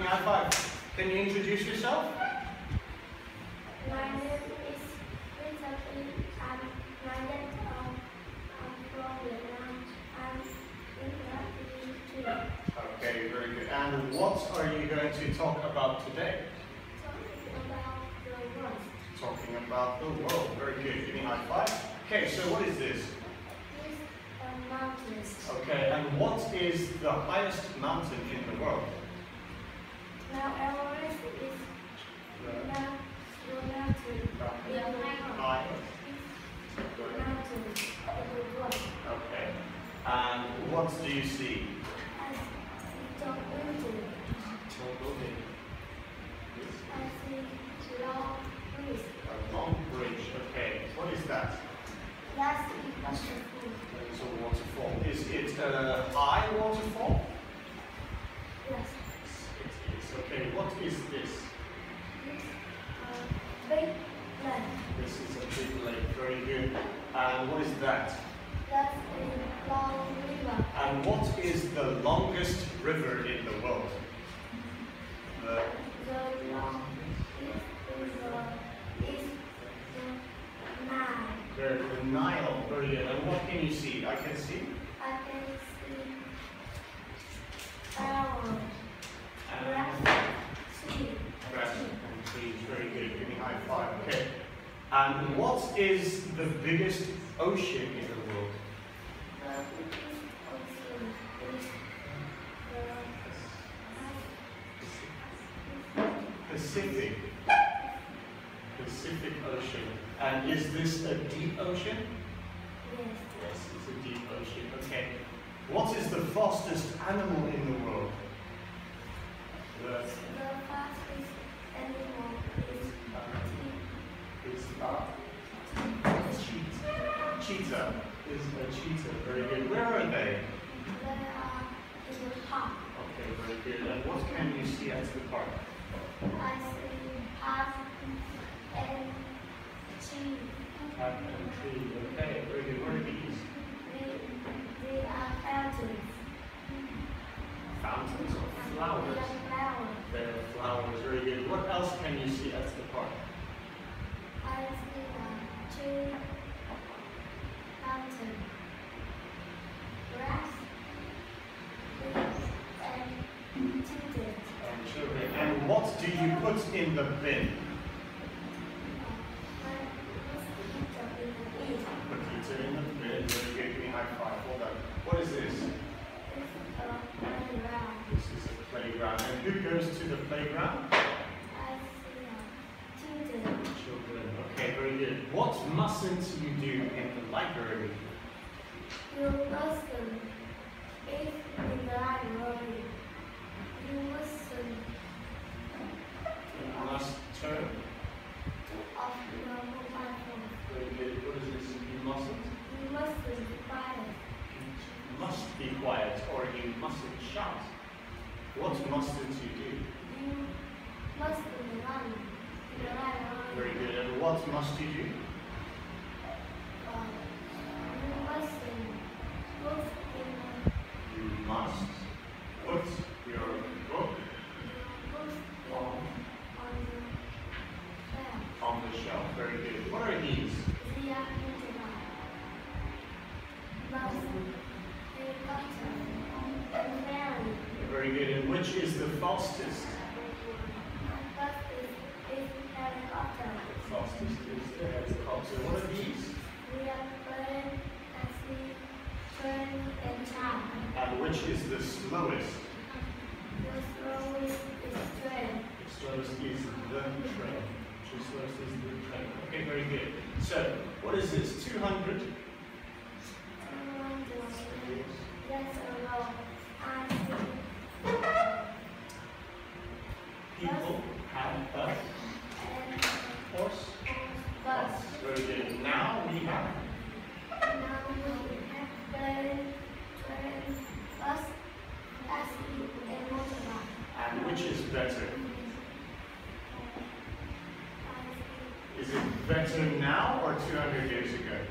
high five. Can you introduce yourself? My name is Vincent. My name I'm from Vietnam. I'm in grade 3. Okay, very good. And what are you going to talk about today? Talking about the world. Talking about the world. Very good. Give me a high five. Okay, so what is this? These are mountains. Okay, and what is the highest mountain in the world? Mount Everest is the mountain. Mountain in the world. Okay. And what do you see? I see tall building. Tall building. I see long trees. A long bridge. Okay. What is that? That's a waterfall. That is a waterfall. Is it a high waterfall? Yes. It is. Okay. What is this? This big lake. This is a big lake. Very good. And what is that? That's a long river. And what is the longest river in the world? The The long is the Nile. the Nile. Very good. And what can you see? I can see. I can see flowers, And grass, trees. grass and trees. Very good. Give me a high five. Okay. And what is the biggest ocean in the world? The biggest ocean is Pacific. Pacific Ocean. And is this a deep ocean? yes. Yes, it's a deep ocean. Okay. What is the fastest animal in the world? The The fastest animal is cheetah. Cheetah is a cheetah. Very good. Where are they? they are in the park. Okay, very good. And what can you see at the park? I see park and tree. Cat and tree. Okay, very good. What are these? They are fountains. Fountains of They flowers. are flowers. They're flowers. Very good. What else can you see at the park? I see tree, fountain, grass, leaves, and children. And children. And what do you put in the bin? Potato in the bin. Very good. Give me a high five. Hold on. What is this? This is a playground. And who goes to the playground? Children. Okay, very good. What mustn't you do in the library? You mustn't eat in the library. You mustn't You must turn. off your mobile phone. Very good. What is this? You mustn't. You mustn't buy it. You must be quiet or you mustn't shout. What mustn't you do? You mustn't run in the library. Very good. And what must you do? You mustn't put in You must put your book on the shelf. Very good. What are these? Very good. And which is the fastest? The fastest is the helicopter. What are these? And which is the slowest? The slowest is the train. The slowest is the train. Okay, very good. So, what is this? 200? People have a horse. Bus. Very good. Now we have and which is better? Is it better now or 200 years ago?